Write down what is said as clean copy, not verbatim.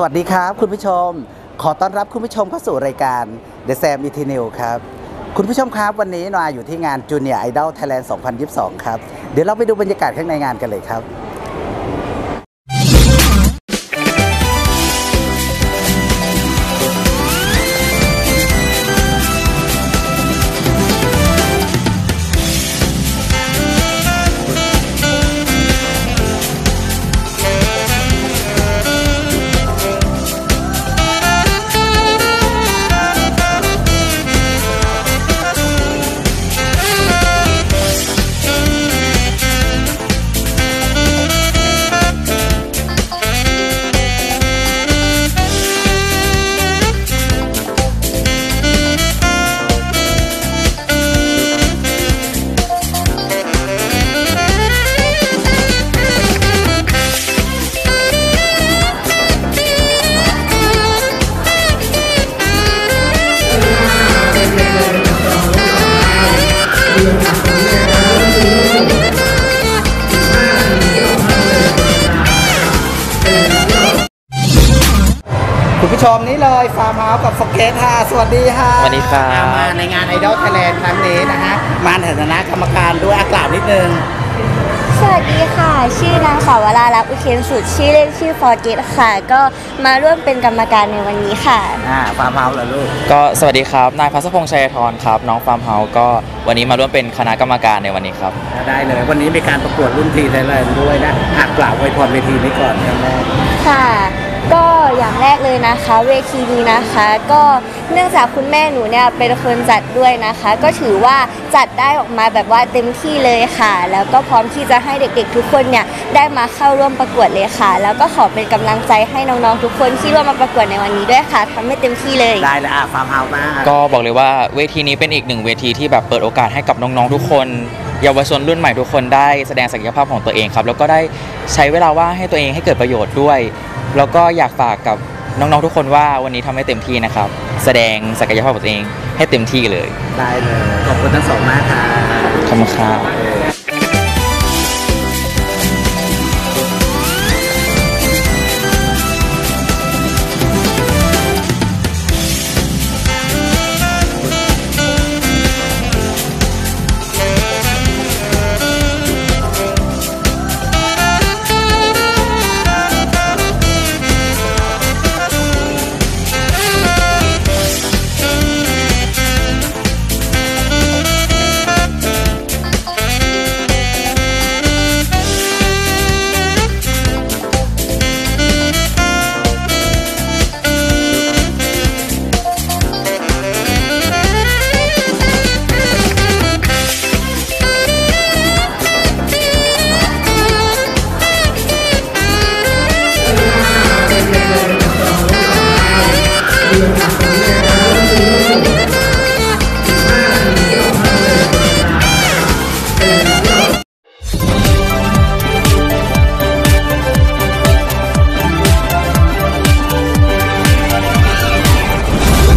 วัสดีครับคุณผู้ชมขอต้อนรับคุณผู้ชมเข้าสู่รายการ The Sam Eternal ครับคุณผู้ชมครับวันนี้นอยอยู่ที่งาน Junior Idol Thailand 2022 ครับเดี๋ยวเราไปดูบรรยากาศข้างในงานกันเลยครับคุณผู้ชมนี่เลยฟาร์มเฮาส์กับสเก็ตค่ะสวัสดีค่ะสวัสดีครับมาในงาน Idol Thailand ครั้งนี้นะฮะมาในฐานะกรรมการด้วยกล่าวนิดนึงสวัสดีค่ะชื่อนางสาววราลักษณ์อุเคนสุดชื่อเล่นชื่อฟอร์เกตค่ะก็มาร่วมเป็นกรรมการในวันนี้ค่ะฟาร์มเฮาส์เหรอลูกก็สวัสดีครับนายพัศพงษ์ชัยธรครับน้องฟาร์มเฮาส์ก็วันนี้มาร่วมเป็นคณะกรรมการในวันนี้ครับได้เลยวันนี้มีการประกวดรุ่นทีไทยแลนด์ด้วยนะกล่าวอวยพรเวทีนี้ก่อนครับแม่ค่ะก็อย่างแรกเลยนะคะเวทีนี้นะคะก็เนื่องจากคุณแม่หนูเนี่ยเป็นคนจัดด้วยนะคะก็ถือว่าจัดได้ออกมาแบบว่าเต็มที่เลยค่ะแล้วก็พร้อมที่จะให้เด็กๆทุกคนเนี่ยได้มาเข้าร่วมประกวดเลยค่ะแล้วก็ขอเป็นกำลังใจให้น้องๆทุกคนที่ร่วมมาประกวดในวันนี้ด้วยค่ะทำให้เต็มที่เลยได้เลยฟาร์มเฮาส์มากก็บอกเลยว่าเวทีนี้เป็นอีกหนึ่งเวทีที่แบบเปิดโอกาสให้กับน้องๆทุกคนเยาวชนรุ่นใหม่ทุกคนได้แสดงศักยภาพของตัวเองครับแล้วก็ได้ใช้เวลาว่างให้ตัวเองให้เกิดประโยชน์ด้วยแล้วก็อยากฝากกับน้องๆทุกคนว่าวันนี้ทำให้เต็มที่นะครับแสดงศักยภาพของตัวเองให้เต็มที่เลยได้เลยขอบคุณทั้งสองมากครับขอบคุณครับ